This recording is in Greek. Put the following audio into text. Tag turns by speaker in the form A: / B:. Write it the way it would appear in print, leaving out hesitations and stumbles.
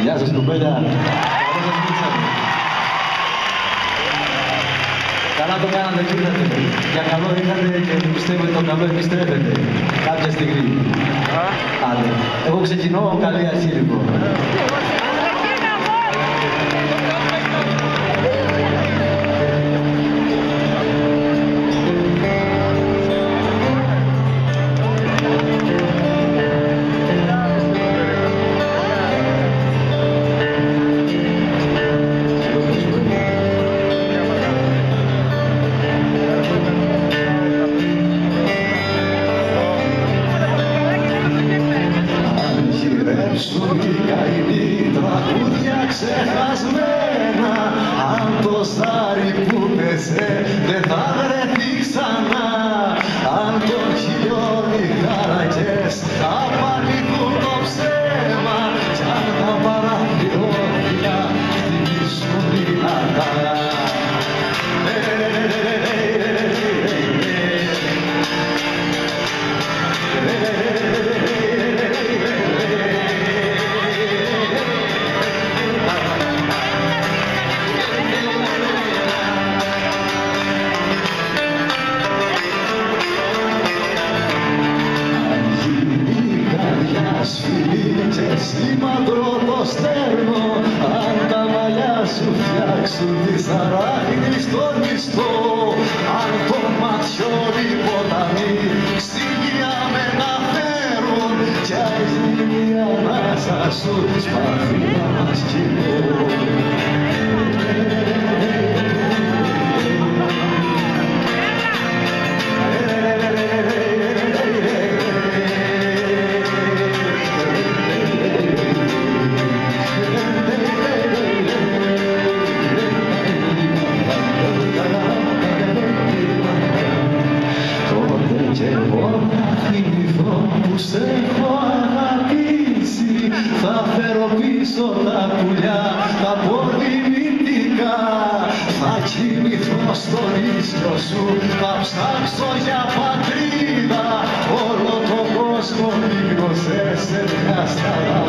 A: Γεια σας κουμπέλια. Καλά το κάνατε και ήρθατε. Για καλό ήρθατε και πιστεύω ότι το καλό επιστρέφετε κάποια στιγμή. Άντε. Εγώ ξεκινώ, καλή αρχή λοιπόν.
B: Σου οι καημοί τραγούδια ξεχασμένα, αν το στάρι που πέσε δεν θα βρεθεί ξανά, αν το χιλιόνι χαρακές θα απαρνηθούν το ψέμα, κι αν τα παραθυρώδια χτυπήσουν δυνατά. Και σήμαντρο το στέρνο, αν τα μαλλιά σου φτιάξουν τη σαράγνη στον μισθό, αν το ματιόλι ποταμί ξύλια μεταφέρουν κι αργή η ανάσα σου σπαθεί να μας κοιμώ. Κι εγώ θα θυμηθώ που σε έχω αγαπήσει, θα φέρω πίσω τα πουλιά, τα πολυμητικά, θα κοιμηθώ στο ίσιο σου, θα ψάξω για πατρίδα, όλο τον κόσμο μη γνωσές σε μια σταρά.